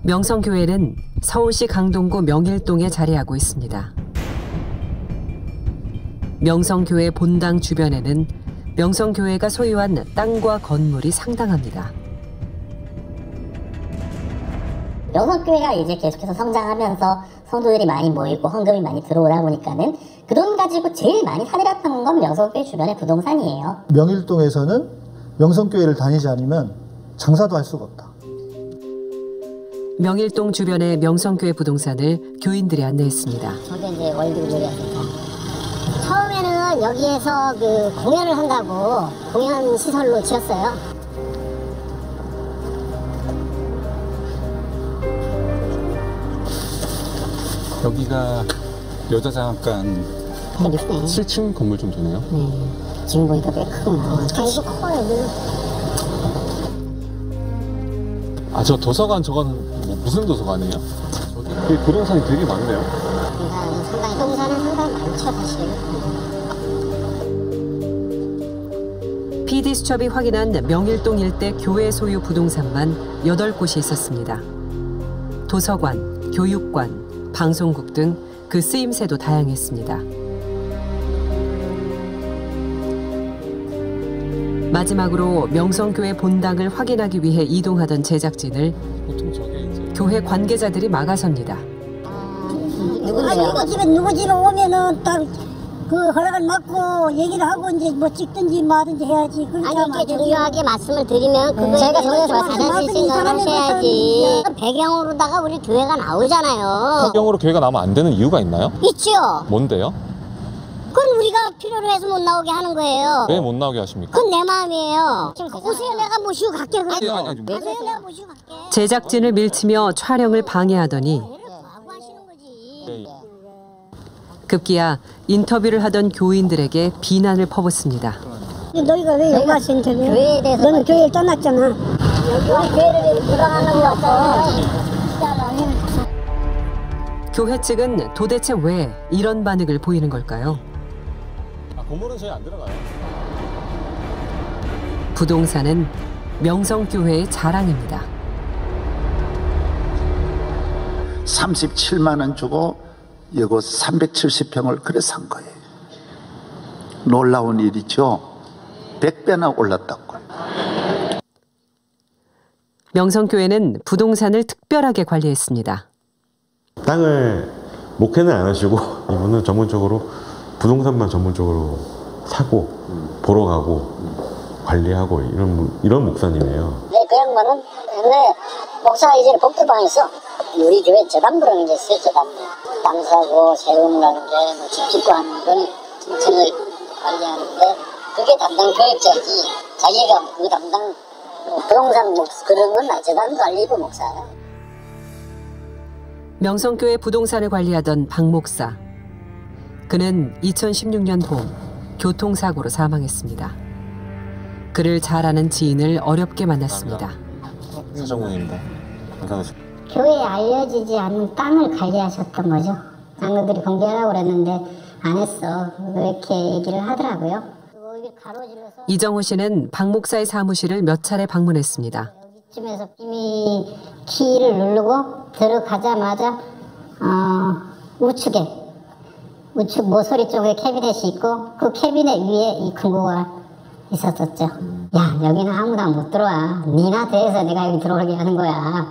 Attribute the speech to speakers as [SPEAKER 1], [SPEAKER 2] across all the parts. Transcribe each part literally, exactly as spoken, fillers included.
[SPEAKER 1] 명성교회는 서울시 강동구 명일동에 자리하고 있습니다. 명성교회 본당 주변에는 명성교회가 소유한 땅과 건물이 상당합니다.
[SPEAKER 2] 명성교회가 이제 계속해서 성장하면서 성도들이 많이 모이고 헌금이 많이 들어오다 보니까는 그 돈 가지고 제일 많이 사들였던 건 명성교회 주변의 부동산이에요.
[SPEAKER 3] 명일동에서는 명성교회를 다니지 않으면 장사도 할 수가 없다.
[SPEAKER 1] 명일동 주변의 명성교회 부동산을 교인들이 안내했습니다.
[SPEAKER 2] 저게 이제 월드교회였습니다. 처음에는 여기에서 그 공연을 한다고 공연 시설로 지었어요.
[SPEAKER 4] 여기가 여자장학관 칠 층 건물 정도네요.
[SPEAKER 2] 네. 지금 보니까 꽤 크구나. 되게 커요, 여기는.
[SPEAKER 4] 아, 저 도서관 저건 뭐 무슨 도서관이에요? 저기 부동산이 되게 많네요.
[SPEAKER 2] 부동산은 상당히, 부동산은 상당히 많죠, 사실.
[SPEAKER 1] 피디수첩이 확인한 명일동 일대 교회 소유 부동산만 여덟 곳이 있었습니다. 도서관, 교육관, 방송국 등 그 쓰임새도 다양했습니다. 마지막으로 명성교회 본당을 확인하기 위해 이동하던 제작진을 교회 관계자들이 막아섭니다.
[SPEAKER 2] 누군데요?
[SPEAKER 5] 누구 집에 누구 집에 오면은 딱 그 허락을 받고 얘기를 하고 이제 뭐 찍든지 뭐든지 해야지.
[SPEAKER 2] 아니 이렇게 중요하게 말씀을 드리면 그거에
[SPEAKER 5] 제가
[SPEAKER 2] 대해서
[SPEAKER 5] 전에서
[SPEAKER 2] 자세히 생각을 하셔야지. 배경으로다가 우리 교회가 나오잖아요.
[SPEAKER 4] 배경으로 교회가 나오면 안 되는 이유가 있나요?
[SPEAKER 2] 있죠.
[SPEAKER 4] 뭔데요?
[SPEAKER 2] 그건 우리가 필요로 해서 못 나오게 하는 거예요.
[SPEAKER 4] 왜 못 나오게 하십니까?
[SPEAKER 2] 그건 내 마음이에요. 지금 오세요, 내가 모시고 갈게. 그래.
[SPEAKER 4] 아니, 아니, 아니, 뭐.
[SPEAKER 2] 오세요, 내가 모시고 갈게.
[SPEAKER 1] 제작진을 밀치며 촬영을 방해하더니 급기야 인터뷰를 하던 교인들에게 비난을 퍼붓습니다.
[SPEAKER 5] 너희가 왜 여기 와서 인터뷰해?
[SPEAKER 2] 교회에 대해서
[SPEAKER 5] 너는 교회를 떠났잖아.
[SPEAKER 2] 우리 교회를 돌아가는 거였어.
[SPEAKER 1] 교회 측은 도대체 왜 이런 반응을 보이는 걸까요?
[SPEAKER 4] 아, 건물은 저희 안 들어가요.
[SPEAKER 1] 부동산은 명성교회의 자랑입니다.
[SPEAKER 6] 삼십칠만 원 주고 이거 삼백칠십 평을 그래 산 거예요. 놀라운 일이죠. 백 배나 올랐다고.
[SPEAKER 1] 명성교회는 부동산을 특별하게 관리했습니다.
[SPEAKER 7] 땅을 목회는 안 하시고 이분은 전문적으로 부동산만 전문적으로 사고 보러 가고 관리하고 이런 이런 목사님이에요.
[SPEAKER 2] 네, 그 양반은 옛날에 목사 이제 복도방에서 우리 교회 재단부라는 게 있어요. 재단부. 땅 사고 세금이라는 게 뭐 집 짓고 하는 건 전체를 관리하는데 그게 담당 교육자지. 자기가 그 담당 뭐 부동산 목사 그런 건 재단 관리부 목사예요.
[SPEAKER 1] 명성교회 부동산을 관리하던 박 목사. 그는 이천십육 년 봄 교통사고로 사망했습니다. 그를 잘 아는 지인을 어렵게 만났습니다.
[SPEAKER 4] 사정국입니다. 감사합니다.
[SPEAKER 2] 교회에 알려지지 않는 땅을 관리하셨던 거죠. 장로들이 공개하라고 그랬는데 안 했어. 이렇게 얘기를 하더라고요.
[SPEAKER 1] 이정호 씨는 박 목사의 사무실을 몇 차례 방문했습니다.
[SPEAKER 2] 여기쯤에서 이미 키를 누르고 들어가자마자 어, 우측에 우측 모서리 쪽에 캐비넷이 있고 그 캐비넷 위에 이 금고가 있었었죠. 야, 여기는 아무도 못 들어와. 니나 대해서 내가 여기 들어오게 하는 거야.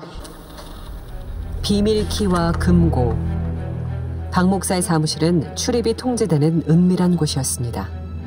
[SPEAKER 1] 비밀키와 금고. 박 목사의 사무실은 출입이 통제되는 은밀한 곳이었습니다.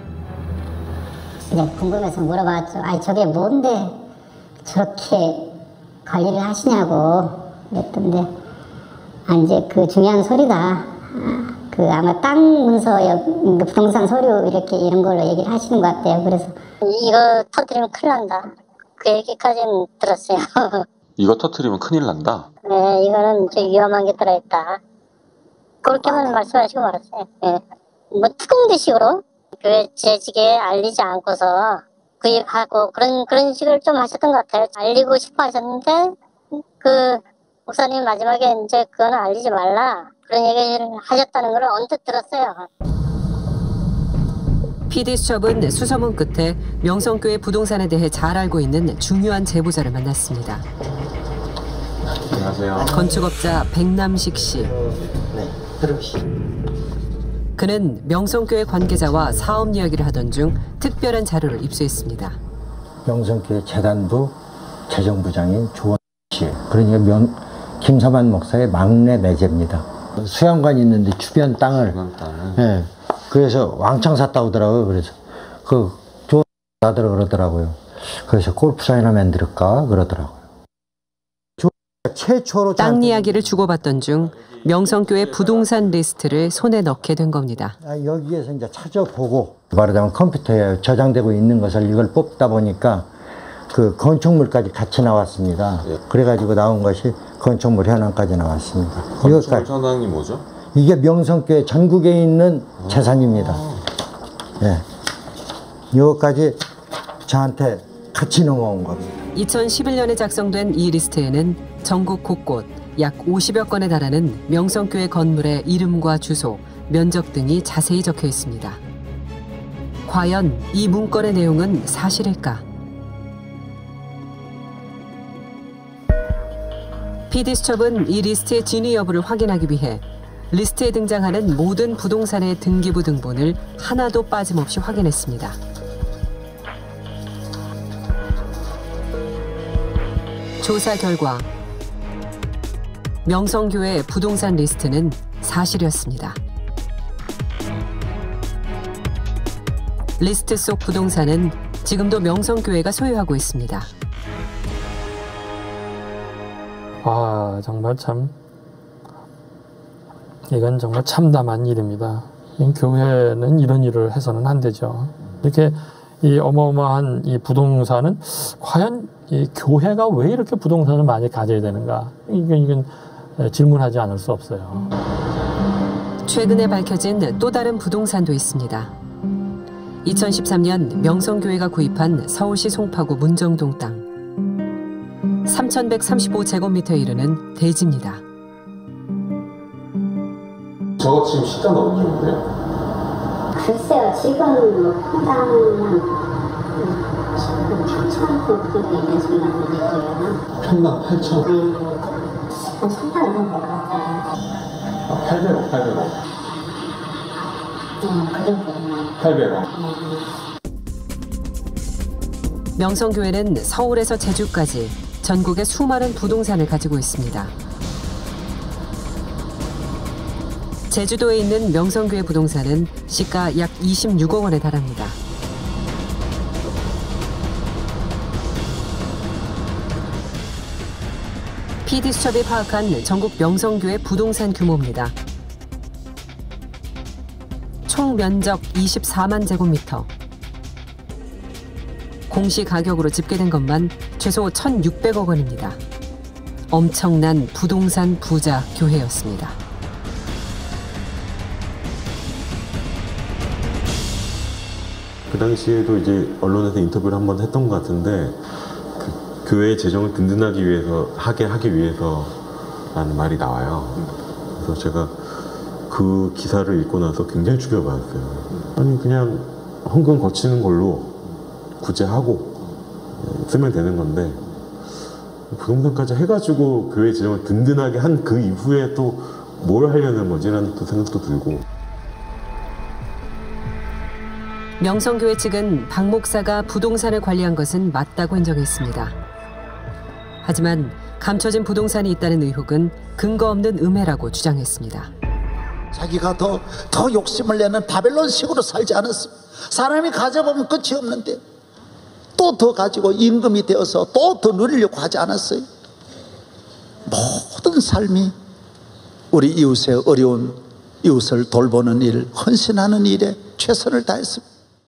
[SPEAKER 2] 네, 궁금해서 물어봤죠. 아니 저게 뭔데 저렇게 관리를 하시냐고 그랬던데 아 이제 그 중요한 서류다. 아, 그 아마 땅 문서, 부동산 서류 이렇게 이런 걸로 얘기를 하시는 것 같아요. 그래서 이거 터뜨리면 큰일 난다. 그 얘기까지는 들었어요.
[SPEAKER 4] 이거 터트리면 큰일 난다.
[SPEAKER 2] 네, 이거는 좀 위험한 게 들어있다. 그렇게만 말씀하시고 말았어요. 네. 뭐 특공대식으로 교회 재직에 알리지 않고서 구입하고 그런 그런 식을 좀 하셨던 것 같아요. 알리고 싶어 하셨는데 그 목사님 마지막에 이제 그거는 알리지 말라 그런 얘기를 하셨다는 걸 언뜻 들었어요.
[SPEAKER 1] 피디수첩은 수소문 끝에 명성교회 부동산에 대해 잘 알고 있는 중요한 제보자를 만났습니다.
[SPEAKER 4] 안녕하세요.
[SPEAKER 1] 건축업자 백남식 씨.
[SPEAKER 8] 네, 들어오시죠.
[SPEAKER 1] 그는 명성교회 관계자와 사업 이야기를 하던 중 특별한 자료를 입수했습니다.
[SPEAKER 8] 명성교회 재단부 재정부장인 조원 씨. 그러니까 명, 김사만 목사의 막내 내제입니다. 수양관이 있는데 주변 땅을. 네, 그래서 왕창 샀다 오더라고요. 그래서 그 조원 나더라 그러더라고요. 그래서 골프장이나 만들까 그러더라고요. 최초로
[SPEAKER 1] 땅 이야기를 주고받던 중 명성교회 부동산 리스트를 손에 넣게 된 겁니다.
[SPEAKER 8] 아, 여기에서 이제 찾아보고 말하자면 컴퓨터에 저장되고 있는 것을 이걸 뽑다 보니까 그 건축물까지 같이 나왔습니다.
[SPEAKER 7] 예.
[SPEAKER 8] 그래가지고 나온 것이 건축물 현황까지 나왔습니다.
[SPEAKER 7] 건축물 현황이 뭐죠?
[SPEAKER 8] 이게 명성교회 전국에 있는 아. 재산입니다. 예, 이것까지 저한테 같이 넘어온 겁니다.
[SPEAKER 1] 이천십일 년에 작성된 이 리스트에는 전국 곳곳 약 오십여 건에 달하는 명성교회 건물의 이름과 주소, 면적 등이 자세히 적혀 있습니다. 과연 이 문건의 내용은 사실일까? 피디수첩은 이 리스트의 진위 여부를 확인하기 위해 리스트에 등장하는 모든 부동산의 등기부 등본을 하나도 빠짐없이 확인했습니다. 조사 결과 명성교회 부동산 리스트는 사실이었습니다. 리스트 속 부동산은 지금도 명성교회가 소유하고 있습니다.
[SPEAKER 9] 아, 정말 참 이건 정말 참담한 일입니다. 교회는 이런 일을 해서는 안 되죠. 이렇게 이 어마어마한 이 부동산은 과연 이 교회가 왜 이렇게 부동산을 많이 가져야 되는가? 이건, 이건 질문하지 않을 수 없어요.
[SPEAKER 1] 최근에 밝혀진 또 다른 부동산도 있습니다. 이천십삼 년 명성교회가 구입한 서울시 송파구 문정동 땅. 삼천백삼십오 제곱미터에 이르는 대지입니다.
[SPEAKER 4] 저거 지금 시가는 어느 정도예요?
[SPEAKER 2] 글쎄요, 지금 뭐 평당은 팔천 그 정도 있는 지금 나오니까요.
[SPEAKER 4] 평당 팔천?
[SPEAKER 2] 네, 한 천만 원 정도 될것 같아요.
[SPEAKER 4] 아, 팔백억, 팔백억.
[SPEAKER 2] 네, 그 정도는.
[SPEAKER 4] 팔백억.
[SPEAKER 1] 명성교회는 서울에서 제주까지 전국에 수많은 부동산을 가지고 있습니다. 제주도에 있는 명성교회 부동산은 시가 약 이십육억 원에 달합니다. 피디수첩이 파악한 전국 명성교회 부동산 규모입니다. 총 면적 이십사만 제곱미터. 공시 가격으로 집계된 것만 최소 천육백억 원입니다. 엄청난 부동산 부자 교회였습니다.
[SPEAKER 7] 그 당시에도 이제 언론에서 인터뷰를 한번 했던 것 같은데 그 교회의 재정을 든든하기 위해서 하게 하기 위해서라는 말이 나와요. 그래서 제가 그 기사를 읽고 나서 굉장히 충격받았어요. 아니 그냥 헌금 거치는 걸로 구제하고 쓰면 되는 건데 부동산까지 해가지고 교회 재정을 든든하게 한 그 이후에 또 뭘 하려는 거지라는 또 생각도 들고.
[SPEAKER 1] 명성교회 측은 박 목사가 부동산을 관리한 것은 맞다고 인정했습니다. 하지만 감춰진 부동산이 있다는 의혹은 근거 없는 음해라고 주장했습니다.
[SPEAKER 6] 자기가 더, 더 욕심을 내는 바벨론식으로 살지 않았습니다. 사람이 가져보면 끝이 없는데 또 더 가지고 임금이 되어서 또 더 누리려고 하지 않았어요. 모든 삶이 우리 이웃의 어려운 이웃을 돌보는 일, 헌신하는 일에 최선을 다했습니다.